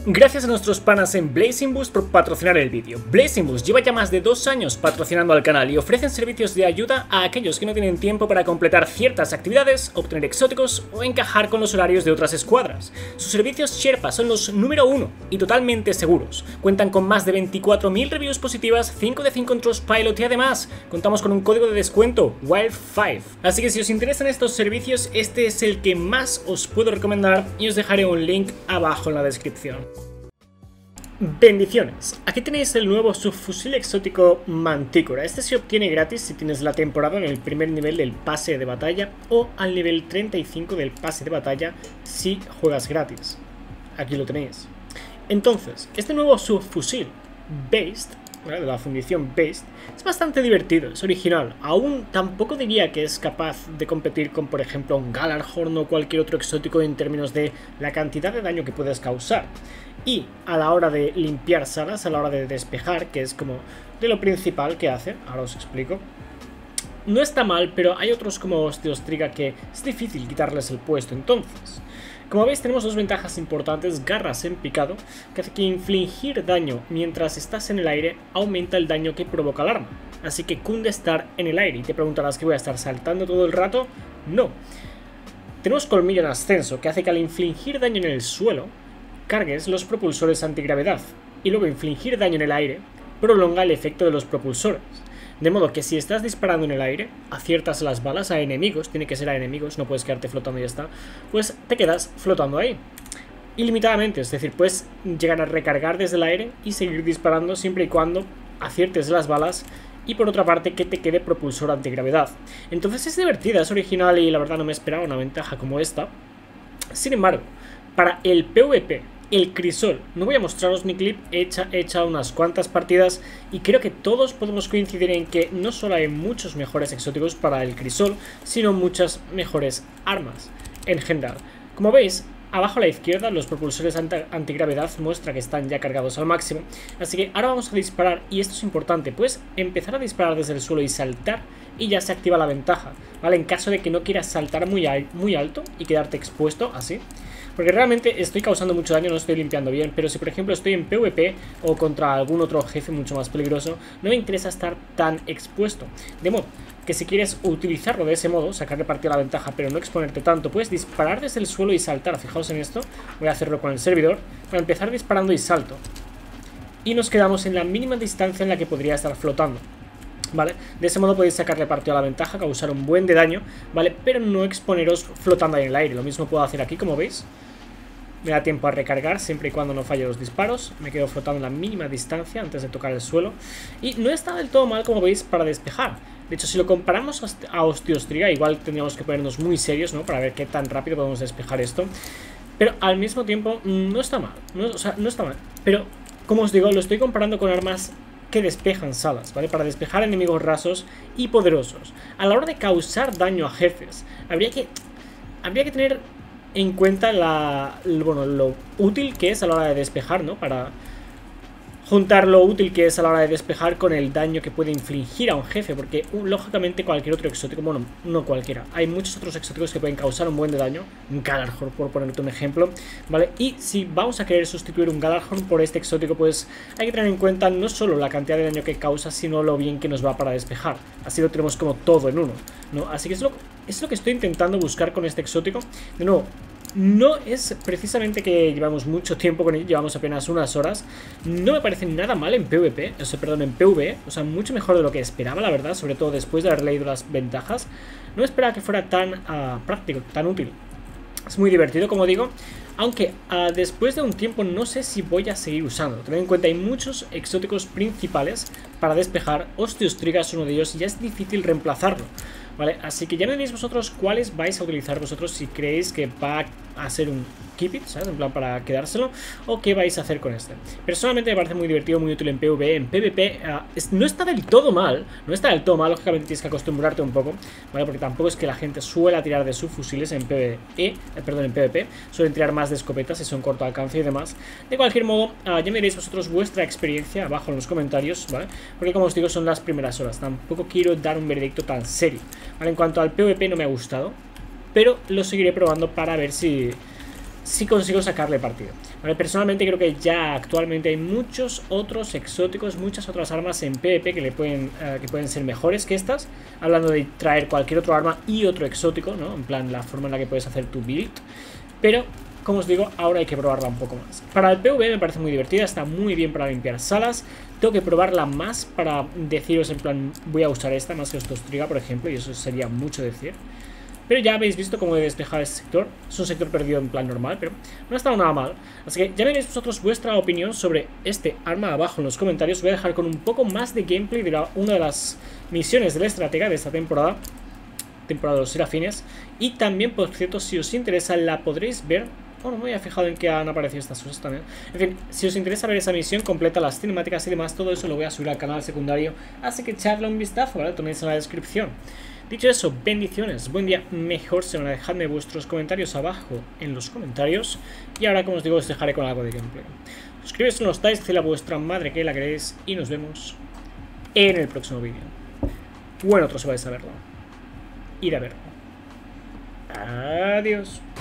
Gracias a nuestros panas en Blazing Boost por patrocinar el vídeo. Blazing Boost lleva ya más de 2 años patrocinando al canal y ofrecen servicios de ayuda a aquellos que no tienen tiempo para completar ciertas actividades, obtener exóticos o encajar con los horarios de otras escuadras. Sus servicios Sherpa son los número 1 y totalmente seguros. Cuentan con más de 24.000 reviews positivas, 5 de 5 en Trustpilot y además contamos con un código de descuento, WILD5. Así que si os interesan estos servicios, este es el que más os puedo recomendar y os dejaré un link abajo en la descripción. Bendiciones, aquí tenéis el nuevo subfusil exótico Mantícora. Este se obtiene gratis si tienes la temporada en el primer nivel del pase de batalla o al nivel 35 del pase de batalla si juegas gratis. Aquí lo tenéis. Entonces, este nuevo subfusil Based, de la fundición Based, es bastante divertido, es original. Aún tampoco diría que es capaz de competir con, por ejemplo, un Gjallarhorn o cualquier otro exótico en términos de la cantidad de daño que puedes causar. Y a la hora de limpiar salas, a la hora de despejar, que es como de lo principal que hace, ahora os explico, no está mal, pero hay otros como Osteostriga que es difícil quitarles el puesto. Entonces, como veis, tenemos dos ventajas importantes: garras en picado, que hace que infligir daño mientras estás en el aire aumenta el daño que provoca el arma, así que cunde estar en el aire. Y te preguntarás, ¿que voy a estar saltando todo el rato? No. Tenemos colmillo en ascenso, que hace que al infligir daño en el suelo cargues los propulsores antigravedad, y luego infligir daño en el aire prolonga el efecto de los propulsores. De modo que si estás disparando en el aire, aciertas las balas a enemigos, tiene que ser a enemigos, no puedes quedarte flotando y ya está, pues te quedas flotando ahí ilimitadamente, es decir, puedes llegar a recargar desde el aire y seguir disparando siempre y cuando aciertes las balas y por otra parte que te quede propulsor antigravedad. Entonces es divertida, es original y la verdad no me esperaba una ventaja como esta. Sin embargo, para el PvP, el crisol, no voy a mostraros mi clip, he hecho unas cuantas partidas y creo que todos podemos coincidir en que no solo hay muchos mejores exóticos para el crisol, sino muchas mejores armas en general. Como veis, abajo a la izquierda los propulsores antigravedad muestra que están ya cargados al máximo, así que ahora vamos a disparar y esto es importante, pues empezar a disparar desde el suelo y saltar y ya se activa la ventaja, ¿vale? En caso de que no quieras saltar muy alto y quedarte expuesto así. Porque realmente estoy causando mucho daño, no estoy limpiando bien. Pero si por ejemplo estoy en PvP o contra algún otro jefe mucho más peligroso, no me interesa estar tan expuesto. De modo que si quieres utilizarlo de ese modo, sacarle partido a la ventaja pero no exponerte tanto, puedes disparar desde el suelo y saltar. Fijaos en esto, voy a hacerlo con el servidor. Para empezar disparando y salto. Y nos quedamos en la mínima distancia en la que podría estar flotando, ¿vale? De ese modo podéis sacarle partido a la ventaja, causar un buen de daño, ¿vale? Pero no exponeros flotando ahí en el aire. Lo mismo puedo hacer aquí, como veis. Me da tiempo a recargar siempre y cuando no falle los disparos. Me quedo flotando en la mínima distancia antes de tocar el suelo. Y no está del todo mal, como veis, para despejar. De hecho, si lo comparamos a Osteostriga, igual tendríamos que ponernos muy serios, ¿no? Para ver qué tan rápido podemos despejar esto. Pero al mismo tiempo no está mal, o sea, no está mal. Pero, como os digo, lo estoy comparando con armas que despejan salas, ¿vale? Para despejar enemigos rasos y poderosos. A la hora de causar daño a jefes, habría que tener en cuenta lo útil que es a la hora de despejar, ¿no? Para juntar lo útil que es a la hora de despejar con el daño que puede infligir a un jefe, porque lógicamente cualquier otro exótico, bueno, no cualquiera, hay muchos otros exóticos que pueden causar un buen de daño, un Gjallarhorn por ponerte un ejemplo, ¿vale? Y si vamos a querer sustituir un Gjallarhorn por este exótico, pues hay que tener en cuenta no solo la cantidad de daño que causa, sino lo bien que nos va para despejar. Así lo tenemos como todo en uno, ¿no? Así que es lo que estoy intentando buscar con este exótico. De nuevo, no es precisamente que llevamos mucho tiempo con él, llevamos apenas unas horas. No me parece nada mal en PvP, o sea, perdón, en PvE, o sea, mucho mejor de lo que esperaba, la verdad, sobre todo después de haber leído las ventajas. No esperaba que fuera tan práctico, tan útil. Es muy divertido, como digo, aunque después de un tiempo no sé si voy a seguir usando. Tened en cuenta, hay muchos exóticos principales para despejar. Osteostriga es uno de ellos y ya es difícil reemplazarlo, ¿vale? Así que ya me diréis vosotros cuáles vais a utilizar vosotros, si creéis que va a ser un keep it, ¿sabes? En plan para quedárselo, o qué vais a hacer con este. Personalmente me parece muy divertido, muy útil en PvE. En PvP no está del todo mal, lógicamente tienes que acostumbrarte un poco, ¿vale? Porque tampoco es que la gente suela tirar de subfusiles en PvE, en PvP, suelen tirar más de escopetas si son corto alcance y demás. De cualquier modo, ya me diréis vosotros vuestra experiencia abajo en los comentarios, ¿vale? Porque como os digo, son las primeras horas, tampoco quiero dar un veredicto tan serio, ¿vale? En cuanto al PvP no me ha gustado, pero lo seguiré probando para ver si consigo sacarle partido. Vale, personalmente creo que ya actualmente hay muchos otros exóticos, muchas otras armas en PvP que pueden ser mejores que estas. Hablando de traer cualquier otro arma y otro exótico, ¿no? En plan, la forma en la que puedes hacer tu build. Pero, como os digo, ahora hay que probarla un poco más. Para el PvE me parece muy divertida, está muy bien para limpiar salas. Tengo que probarla más para deciros en plan, voy a usar esta más que estos Triga, por ejemplo, y eso sería mucho decir. Pero ya habéis visto cómo he despejado este sector. Es un sector perdido en plan normal, pero no ha estado nada mal. Así que ya veréis vosotros vuestra opinión sobre este arma abajo en los comentarios. Os voy a dejar con un poco más de gameplay de una de las misiones del estratega de esta temporada de los serafines. Y también, por cierto, si os interesa, la podréis ver. Oh, no me había fijado en que han aparecido estas cosas también. En fin, si os interesa ver esa misión completa, las cinemáticas y demás, todo eso lo voy a subir al canal secundario. Así que echadle un vistazo, ¿vale? Tenéis en la descripción. Dicho eso, bendiciones, buen día, mejor semana. Dejadme vuestros comentarios abajo en los comentarios. Y ahora, como os digo, os dejaré con algo de gameplay. Suscribiros si no estáis, decidle a vuestra madre que la queréis. Y nos vemos en el próximo vídeo. O en otro si vais a verlo. Ir a verlo. Adiós.